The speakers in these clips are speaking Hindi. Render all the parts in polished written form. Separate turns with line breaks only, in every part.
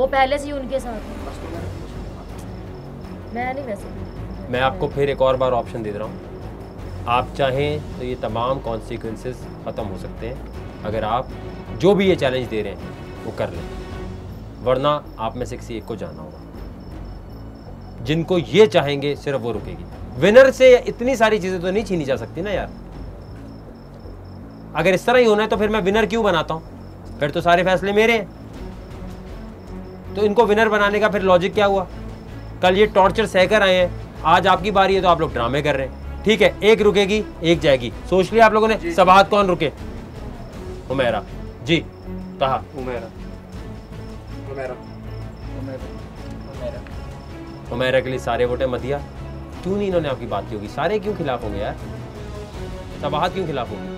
वो पहले से ही उनके साथ है। मैं नहीं वैसे।
मैं आपको फिर एक और बार ऑप्शन दे रहा हूँ, आप चाहें तो ये तमाम कॉन्सिक्वेंसेस ख़त्म हो सकते हैं अगर आप जो भी ये चैलेंज दे रहे हैं वो कर लें, वरना आप में से किसी एक को जाना होगा। जिनको ये चाहेंगे सिर्फ वो रुकेगी। विनर से इतनी सारी चीज़ें तो नहीं छीनी जा सकती ना यार। अगर इस तरह ही होना है तो फिर मैं विनर क्यों बनाता हूँ? फिर तो सारे फैसले मेरे हैं। तो इनको विनर बनाने का फिर लॉजिक क्या हुआ? कल ये टॉर्चर सहकर आए हैं, आज आपकी बारी है तो आप लोग ड्रामे कर रहे हैं। ठीक है, एक रुकेगी एक जाएगी। सोच लिया आप लोगों ने? सबाहत कौन रुके? उमेरा जी। कहा उमेरा। उमेरा के लिए सारे वोटे मदिया। क्यों नहीं इन्होंने आपकी बात की होगी? सारे क्यों खिलाफ होंगे यार? सबाहत क्यों खिलाफ होंगे?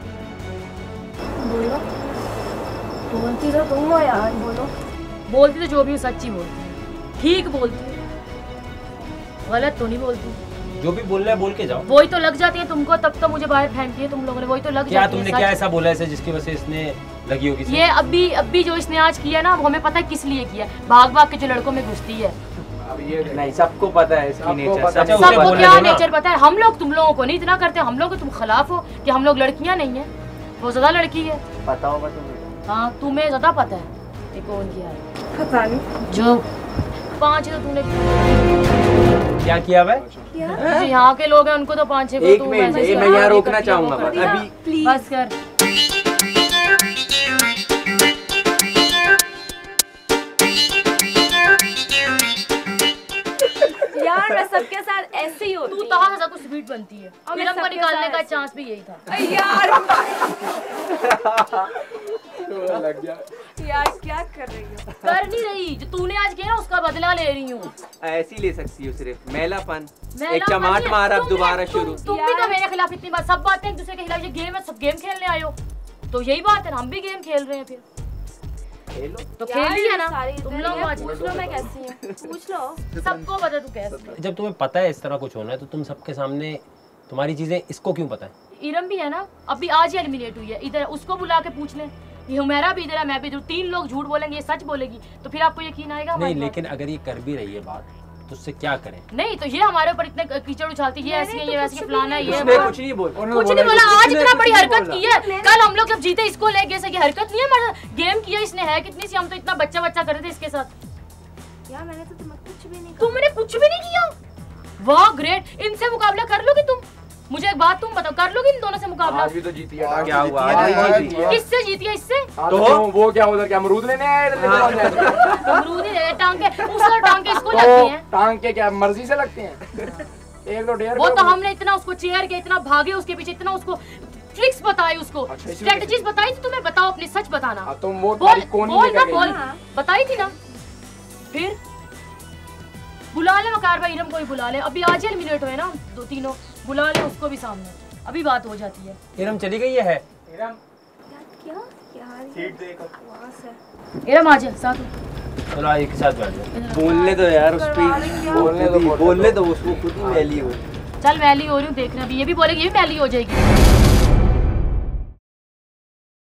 बोलो, बोलती तो तुम हो यार। बोलो। बोलती तो जो भी सच्ची बोलती, ठीक बोलती, गलत तो नहीं बोलती।
जो भी बोल रहा है बोल के जाओ।
वही तो लग जाती है तुमको, तब तो मुझे बाहर फेंकती है तुम लोगों ने। वही तो लग
क्या
जाती है।
तुमने क्या ऐसा बोला है जिसकी वजह से इसने लगी होगी?
ये अभी जो इसने आज किया ना, वो हमें पता है किस लिए किया। भाग भाग के जो लड़कों में घुसती है।
अब ये नहीं, सबको पता है इसकी नेचर।
सबको क्या नेचर पता है? हम लोग तुम लोगों को नहीं इतना करते। हम लोग तुम खिलाफ हो कि हम लोग लड़कियां नहीं है, वो ज्यादा लड़की है।
पता होगा तुम्हें?
हाँ, तुम्हें ज्यादा पता है ये कौन किया है।
पता नहीं।
जो 5 तो तूने
क्या किया भाई?
जो यहाँ के लोग हैं उनको तो 5-6 को।
एक मिनट, मैं यहाँ रोकना चाहूंगा
अभी।
बस कर।
यार मैं सबके साथ ऐसे ही होती
तू तो हमेशा कुछ स्वीट बनती है। फिल्म को निकालने का चांस भी यही था
यार। लग गया यार। क्या कर रही हो?
कर नहीं रही, जो तूने आज किया ना उसका बदला ले रही हूँ।
ऐसी ले सकती हो, सिर्फ मेलापन।
मेला
एक चमाट मार, अब दोबारा शुरू।
तुम भी तो मेरे खिलाफ इतनी बात, सब बातें एक दूसरे के खिलाफ। ये गेम है, सब गेम खेलने आए हो तो यही बात है, हम भी गेम खेल रहे हैं। फिर तो खेल लिया ना तुम लोग।
पूछ लो मैं कैसी हूँ, पूछ लो।
सबको पता तू कैसी।
जब तुम्हें पता है इस तरह कुछ होना है तो तुम सबके सामने तुम्हारी चीजें इसको क्यों पता है?
इरम भी है ना, अभी आज ही एलिमिनेट हुई है। इधर उसको बुला के पूछ ले। ये हुमैरा भी इधर है, मैं भी इधर। 3 लोग झूठ बोलेंगे, ये सच बोलेगी, तो फिर आपको यकीन आएगा?
नहीं, लेकिन अगर ये कर भी रही है बात तो उससे क्या करें?
नहीं तो ये हमारे ऊपर इतने कीचड़ उछालती है, ये ऐसी है, ये वैसी है, फलाना है, ये
कुछ नहीं बोल,
कुछ नहीं बोला। आज इतना बड़ी हरकत की है। कल हम लोग जब जीते इसको ले गए, ये हरकत नहीं है हमारा। गेम किया इसने, है कितनी सी। हम तो इतना बच्चा बच्चा कर रहे थे इसके साथ।
यार मैंने तो तुम्हें कुछ भी नहीं।
तुमने कुछ भी नहीं किया। वाह ग्रेट। इनसे मुकाबला कर लोगी तुम? मुझे एक बात तुम बताओ, कर लोगी इन दोनों से मुकाबला?
आज भी तो जीती है। क्या हुआ?
किससे जीती है? इससे।
तो वो क्या उधर क्या अमरूद लेने आए?
अमरूद ही ले, टांगे उसका टांगे इसको लगती हैं।
टांग के क्या मर्जी से लगते हैं? एक तो डेढ़
वो तो हमने इतना उसको चेयर के, इतना भागे उसके पीछे, इतना उसको ट्रिक्स बताई, उसको स्ट्रेटजीज बताई थी। तुम्हें बताओ, अपनी सच बताना।
तुम वो
बोल बताई थी ना? फिर बुला ले मकार भाई, इरम को ही बुला ले। अभी आज एलिमिनेट हुए ना 2-3, बुला ले उसको भी सामने, अभी बात हो जाती है।
इरम चली गई है।
इरम
क्या यार,
सीट दे एक।
इरम आ जा साथ।
चलो एक साथ बैठ जाओ।
बोलने दो यार, उस पे बोलने दो उसको, खुद ही मैली हो।
चल मैली हो रही हूँ, देखना भी। ये भी बोलेगी, ये भी मैली हो जाएगी।